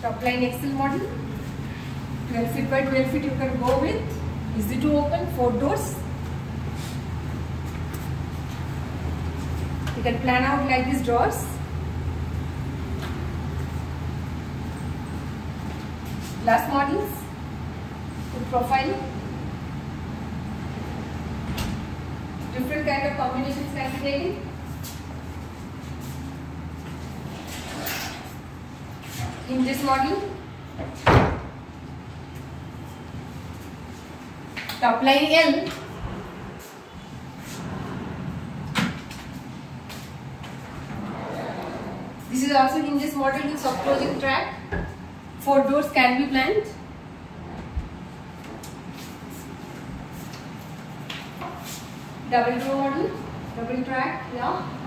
Top line axle model. 12 feet by 12 feet you can go with. Easy to open, 4 doors. You can plan out like these drawers. Glass models with profile. Different kind of combinations can be taken. In this model, top line L. This is also hinges model with soft closing track. 4 doors can be planned. Double door model, double track, yeah.